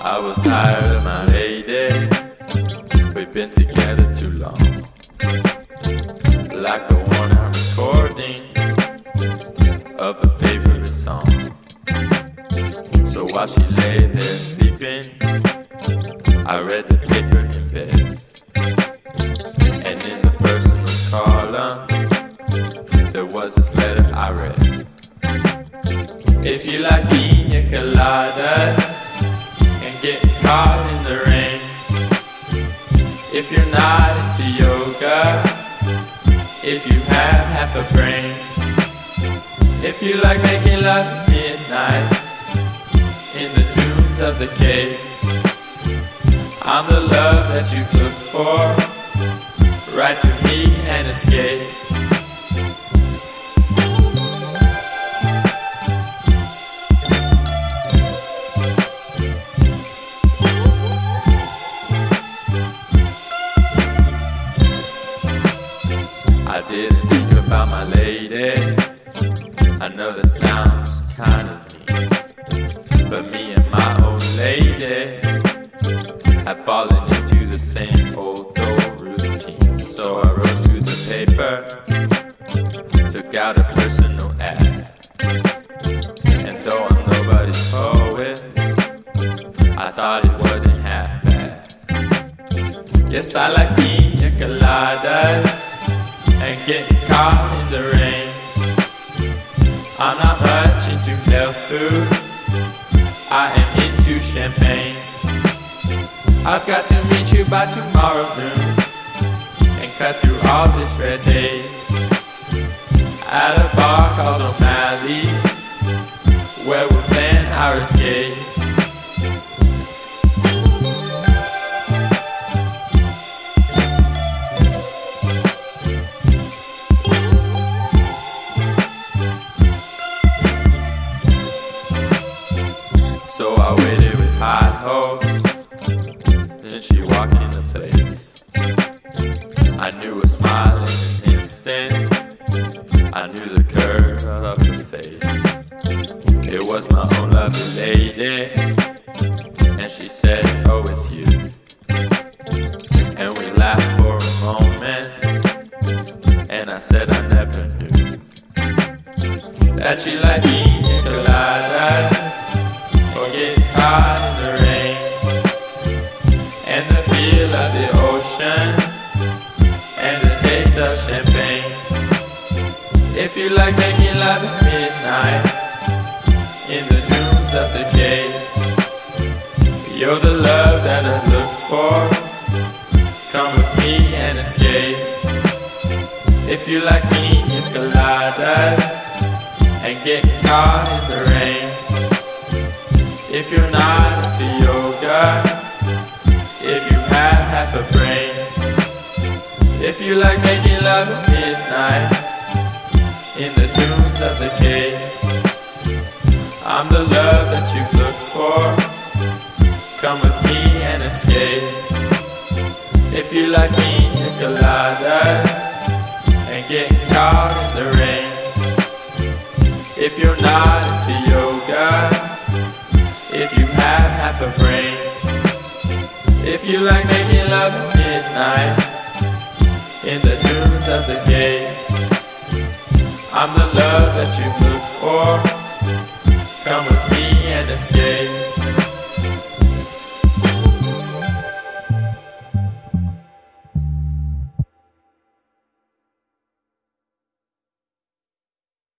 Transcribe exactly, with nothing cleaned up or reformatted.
I was tired of my lady. We've been together too long. Like a worn out recording of a favorite song. So while she lay there sleeping, I read the paper in bed. And in the personal column, there was this letter I read. If you like pina coladas and getting caught in the rain, if you're not into yoga, if you have half a brain, if you like making love at midnight in the dunes of the cave, I'm the love that you've looked for. Write to me and escape. I didn't think about my lady. I know that sounds kind of mean, but me and my old lady have fallen into the same old old routine. So I wrote to the paper, took out a personal ad, and though I'm nobody's poet, I thought it wasn't half bad. Yes, I like pina coladas and getting caught in the rain. I'm not much into health food, I am into champagne. I've got to meet you by tomorrow noon and cut through all this red tape at a bar called O'Malley's, where we'll plan our escape. So I waited with high hopes, then she walked in the place. I knew a smile in an instant, I knew the curve of her face. It was my own lovely lady, and she said, oh, it's you. And we laughed for a moment, and I said I never knew that she liked pina coladas or getting caught in the rain, and the feel of the ocean, and the taste of champagne. If you like making love at midnight in the dunes of the cave, you're the love that I've looked for. Come with me and escape. If you like pina coladas and getting caught in the rain, if you're not into yoga, if you have half a brain, if you like making love at midnight in the dunes of the cave, I'm the love that you've looked for. Come with me and escape. If you like pina coladas and getting caught in the rain, if you're not into yoga, if you have half a brain, if you like making love at midnight in the dunes of the cave, I'm the love that you've looked for.